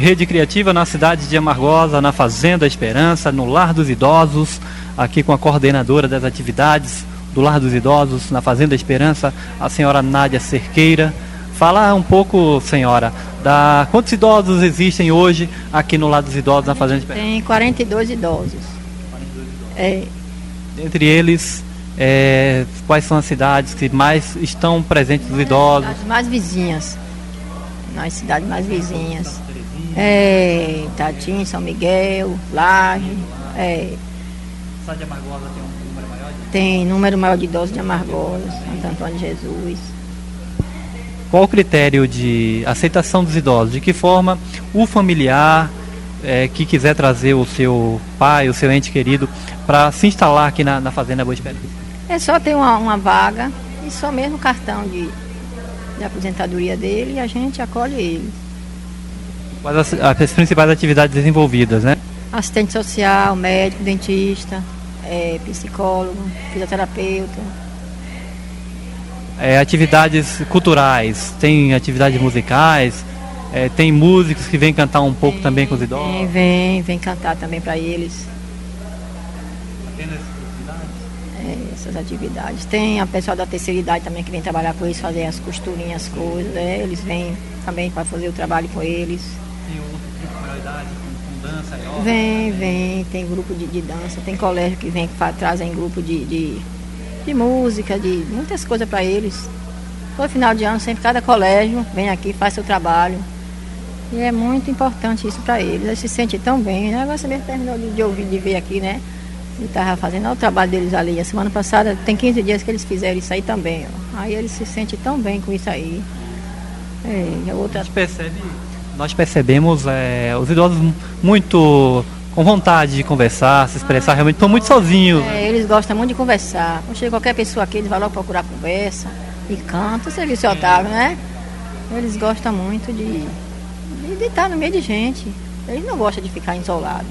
Rede Criativa na cidade de Amargosa, na Fazenda Esperança, no Lar dos Idosos, aqui com a coordenadora das atividades do Lar dos Idosos, na Fazenda Esperança, a senhora Nádia Cerqueira. Falar um pouco, senhora, quantos idosos existem hoje aqui no Lar dos Idosos, na Fazenda Esperança? Tem 42 idosos. 42 idosos. É, Dentre eles, quais são as cidades que mais estão presentes dos idosos? as mais vizinhas. Nas cidades mais vizinhas. Itatim, São Miguel, Laje. Só de Amargosa tem um número maior? Tem número maior de idosos de Amargosa, Santo Antônio de Jesus. Qual o critério de aceitação dos idosos? De que forma o familiar que quiser trazer o seu pai, o seu ente querido, para se instalar aqui na Fazenda Boa Esperança? É só ter uma vaga e só mesmo o cartão de aposentadoria dele e a gente acolhe ele. Quais as principais atividades desenvolvidas, né? Assistente social, médico, dentista, psicólogo, fisioterapeuta. Atividades culturais, tem atividades musicais, tem músicos que vêm cantar um pouco também com os idosos? Vem cantar também para eles. Apenas Essas atividades. Tem a pessoa da terceira idade também que vem trabalhar com eles, fazer as costurinhas, as coisas. Eles vêm também para fazer o trabalho com eles. Tem outro grupo de maior idade, com dança, yoga? Vem, tem grupo de dança, tem colégio que vem, trazem grupo de música, de muitas coisas para eles. Todo final de ano, sempre cada colégio vem aqui, faz seu trabalho. E é muito importante isso para eles. Eles se sentem tão bem, né? Você mesmo terminou de ouvir, de ver aqui, né? Ele estava fazendo o trabalho deles ali. A semana passada, tem 15 dias que eles fizeram isso aí também. Ó. Aí eles se sentem tão bem com isso aí. Nós percebemos os idosos muito com vontade de conversar, se expressar, realmente estão muito sozinhos. Eles gostam muito de conversar. Quando chega qualquer pessoa aqui, eles vão logo procurar conversa e cantam. Você viu, seu Otávio, né? Eles gostam muito de estar no meio de gente. Eles não gostam de ficar isolados.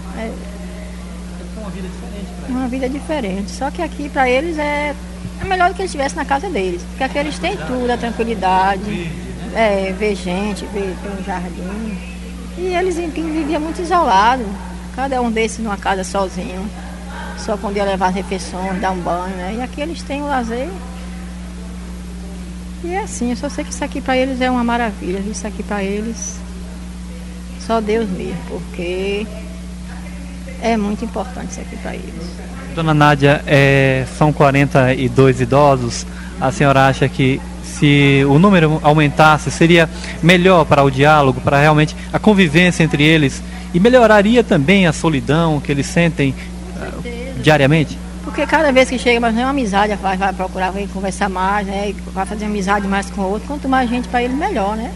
Uma vida diferente para eles. Uma vida diferente. Só que aqui para eles é melhor do que eles estivessem na casa deles. Porque aqui eles têm tudo, a tranquilidade, ver gente, ver um jardim. E eles viviam muito isolados. Cada um desses numa casa sozinho. Só quando ia levar as refeições, dar um banho, né? E aqui eles têm o lazer. E é assim, eu só sei que isso aqui para eles é uma maravilha. Isso aqui para eles, só Deus mesmo, porque é muito importante isso aqui para eles. Dona Nádia, são 42 idosos. A senhora acha que se o número aumentasse, seria melhor para o diálogo, para realmente a convivência entre eles, e melhoraria também a solidão que eles sentem diariamente? Porque cada vez que chega, mas não é uma amizade, vai procurar, vai conversar mais, né? Vai fazer amizade mais com o outro. Quanto mais gente para ele, melhor, né?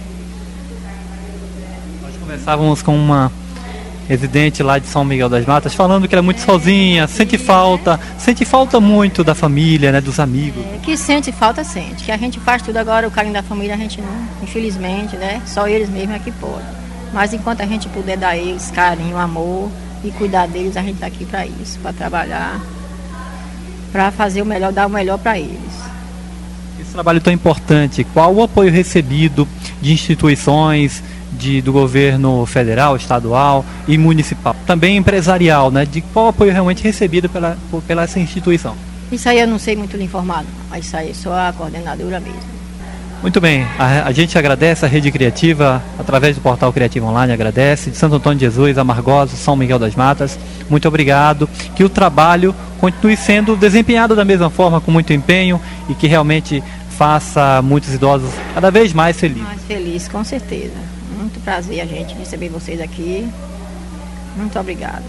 Nós conversávamos com uma residente lá de São Miguel das Matas, falando que ela é muito sozinha, sente falta muito da família, né, dos amigos. Que sente falta, sente. Que a gente faz tudo agora, o carinho da família a gente não, infelizmente, né? Só eles mesmos é que podem. Mas enquanto a gente puder dar a eles carinho, amor e cuidar deles, a gente está aqui para isso, para trabalhar, para fazer o melhor, dar o melhor para eles. Esse trabalho tão importante, qual o apoio recebido de instituições, do governo federal, estadual e municipal, também empresarial, né? De qual apoio realmente recebido pela essa instituição? Isso aí eu não sei muito lhe informar, mas isso aí é só a coordenadora mesmo. Muito bem, a gente agradece a Rede Criativa, através do portal Criativa Online, agradece, de Santo Antônio de Jesus, Amargosa, São Miguel das Matas, muito obrigado, que o trabalho continue sendo desempenhado da mesma forma, com muito empenho, e que realmente faça muitos idosos cada vez mais felizes. Mais feliz, com certeza. Muito prazer a gente receber vocês aqui. Muito obrigado.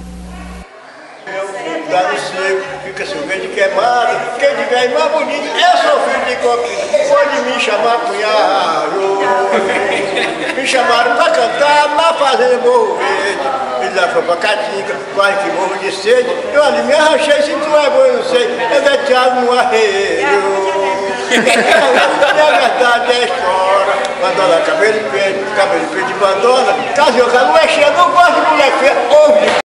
Dá no seco, fica seu verde queimado. Quem tiver mais bonito, eu sou filho de copinho. Pode me chamar cunhado. Me chamaram pra cantar na fazenda Morro Verde. Eles lá foram pra Caatinga, quase que morro de sede. Eu ali me arranchei, se tu é bom, eu não sei. Eu deteado no arreio. É verdade, é história. Bandona, cabelo em pé de bandona. Casou, não é cheia, não gosto de mulher feia. Ouve.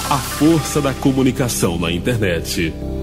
A força da comunicação na internet.